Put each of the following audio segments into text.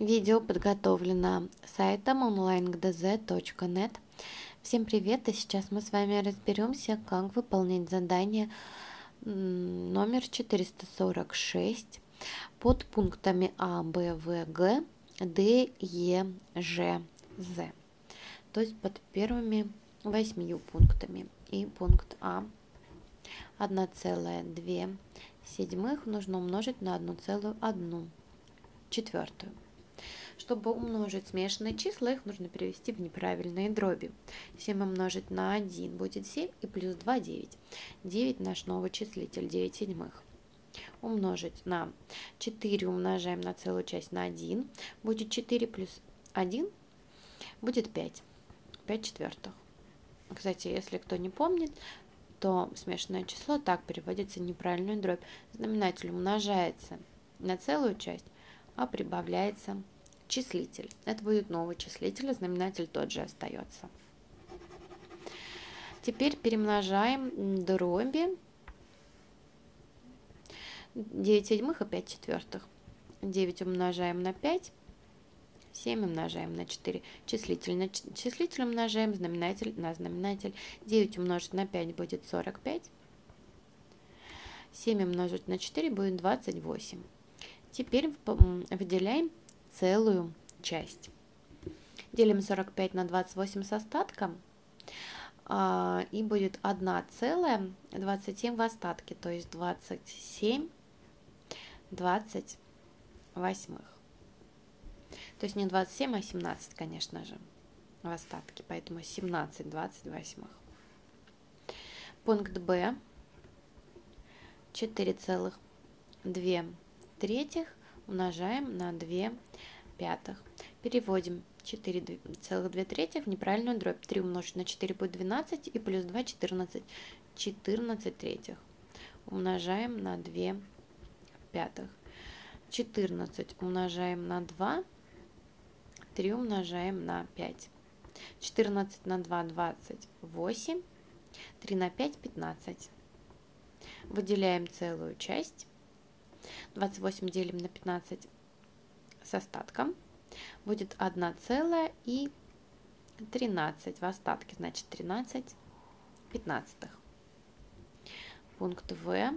Видео подготовлено сайтом onlinegdz.net. Всем привет! И сейчас мы с вами разберемся, как выполнить задание номер 446 под пунктами А, Б, В, Г, Д, Е, Ж, З. То есть под первыми 8 пунктами. И пункт А 1,2 нужно умножить на 1,1 четвертую. Чтобы умножить смешанные числа, их нужно перевести в неправильные дроби. 7 умножить на 1 будет 7 и плюс 2 – 9. 9 наш новый числитель, 9 седьмых. Умножить на 4 умножаем на целую часть на 1. Будет 4 плюс 1 будет 5. 5 четвертых. Кстати, если кто не помнит, то смешанное число так переводится в неправильную дробь. Знаменатель умножается на целую часть, а прибавляется числитель. Это будет новый числитель, а знаменатель тот же остается. Теперь перемножаем дроби 9 седьмых и 5 четвертых. 9 умножаем на 5, 7 умножаем на 4. Числитель на числитель умножаем, знаменатель на знаменатель. 9 умножить на 5 будет 45. 7 умножить на 4 будет 28. Теперь выделяем целую часть. Делим 45 на 28 с остатком, и будет 1,27 в остатке, то есть 27 28. То есть не 27, а 17, конечно же, в остатке, поэтому 17 28. Пункт Б 4,2 умножаем на 2 пятых. Переводим 4,2 в неправильную дробь. 3 умножить на 4 будет 12 и плюс 2 – 14. 14 третьих. Умножаем на 2 пятых. 14 умножаем на 2. 3 умножаем на 5. 14 на 2 – 28. 3 на 5 – 15. Выделяем целую часть. 28 делим на 15 с остатком. Будет 1,13 в остатке, значит 13 пятнадцатых. Пункт В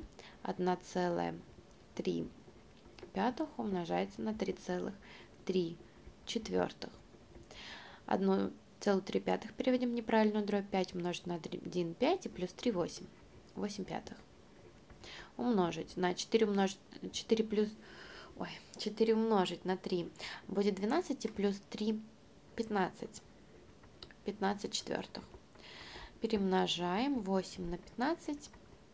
1,3 умножается на 3,3 четвертых. 1,3 переводим в неправильную дробь. 5 умножить на 1 – 5 и плюс 3 – 8. 8 пятых. Умножить на 4 умножить на 3 будет 12 и плюс 3 – 15. 15 четвертых. Перемножаем 8 на 15,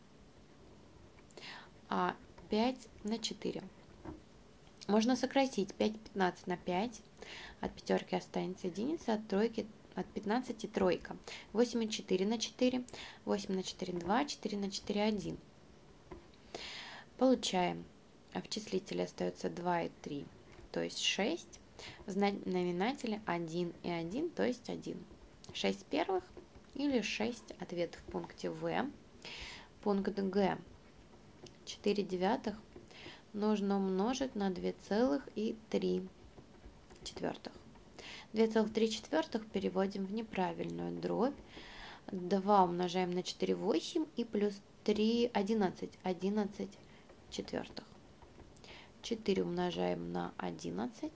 а 5 на 4. Можно сократить 5 15 на 5. От пятерки останется единица, от тройки от 15 тройка. 8 и 4 на 4. 8 на 4 – 2, 4 на 4 – 1. Получаем, в числителе остается 2 и 3, то есть 6. В знаменателе 1 и 1, то есть 1. 6 первых или 6 ответов в пункте В. Пункт Г 4 девятых нужно умножить на 2,3 четвертых. 2,3 четвертых переводим в неправильную дробь. 2 умножаем на 4 – 8 и плюс 3 – 11. 11 четвертых. 4 умножаем на 11.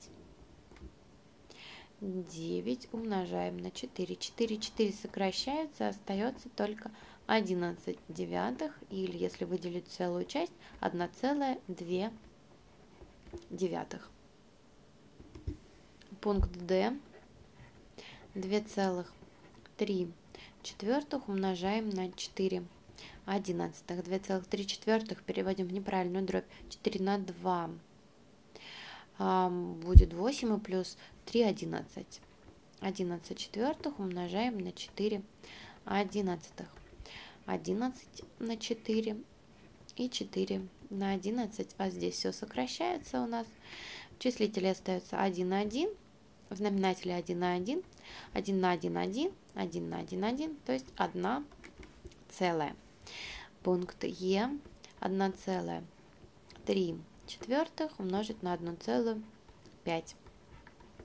9 умножаем на 4. 4 сокращаются, остается только 11 девятых, или если выделить целую часть, 1,2 девятых. Пункт Д 2,3 четвертых умножаем на 4 одиннадцатых. 2,3 четвертых переводим в неправильную дробь. 4 на 2 будет 8 и плюс 3 – 11. 11 четвертых умножаем на 4 одиннадцатых. 11 на 4 и 4 на 11. А здесь все сокращается у нас. В числителе остается 1 на 1. В знаменателе 1 на 1. 1 на 1 – 1. 1 на 1 – 1. То есть 1 целая. Пункт Е 1,3 четвертых умножить на 1,5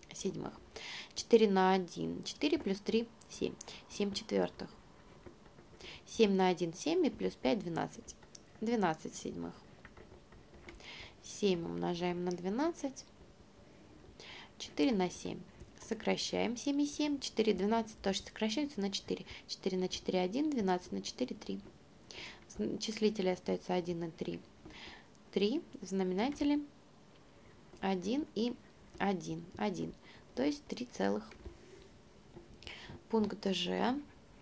седьмых. 4 на 1, 4 плюс 3, 7. 7 четвертых. 7 на 1, 7 и плюс 5, 12. 12 седьмых. 7 умножаем на 12. 4 на 7. Сокращаем 7 и 7. 4, 12 тоже сокращаются на 4. 4 на 4, 1. 12 на 4, 3. В числителе остается 1 и 3. 3 в знаменателе 1 и 1. 1. То есть 3 целых. Пункт Ж.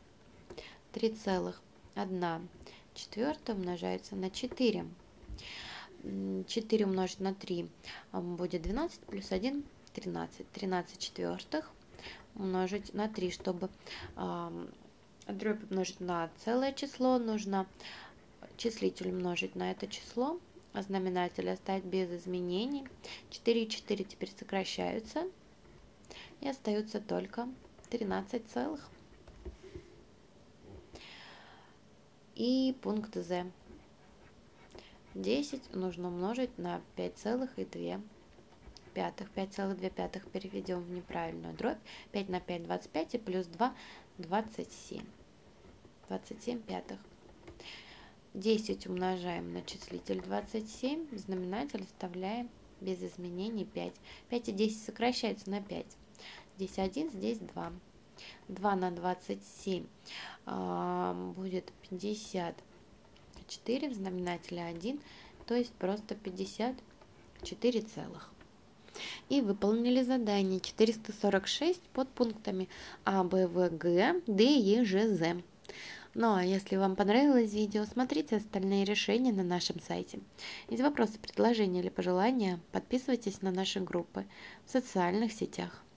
3,1 четвертая умножается на 4. 4 умножить на 3 будет 12, плюс 1 – 13. 13 четвертых умножить на 3. Чтобы дробь умножить на целое число, нужно числитель умножить на это число, а знаменатель оставить без изменений. 4 и 4 теперь сокращаются, и остается только 13 целых. И пункт З. 10 нужно умножить на 5,2. 5,2 переведем в неправильную дробь. 5 на 5 – 25, и плюс 2 – 27. 27 пятых. 10 умножаем на числитель 27, знаменатель оставляем без изменений 5. 5 и 10 сокращаются на 5. Здесь 1, здесь 2. 2 на 27 будет 54, в знаменателе 1, то есть просто 54 целых. И выполнили задание 446 под пунктами А, Б, В, Г, Д, Е, Ж, З. Ну а если вам понравилось видео, смотрите остальные решения на нашем сайте. Есть вопросы, предложения или пожелания, подписывайтесь на наши группы в социальных сетях.